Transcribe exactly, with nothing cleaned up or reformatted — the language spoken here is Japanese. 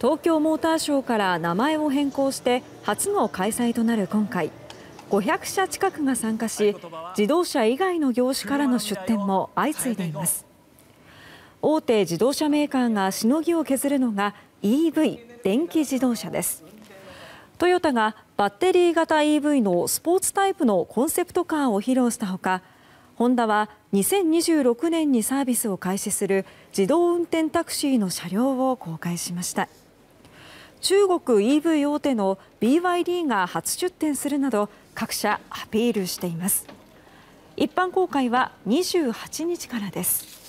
東京モーターショーから名前を変更して初の開催となる今回、ごひゃくしゃ近くが参加し、自動車以外の業種からの出展も相次いでいます。大手自動車メーカーがしのぎを削るのが イーブイ 電気自動車です。トヨタがバッテリー型 イーブイ のスポーツタイプのコンセプトカーを披露したほか、ホンダはにせんにじゅうろくねんにサービスを開始する自動運転タクシーの車両を公開しました。中国 イーブイ 大手の ビーワイディー が初出展するなど各社アピールしています。一般公開はにじゅうはちにちからです。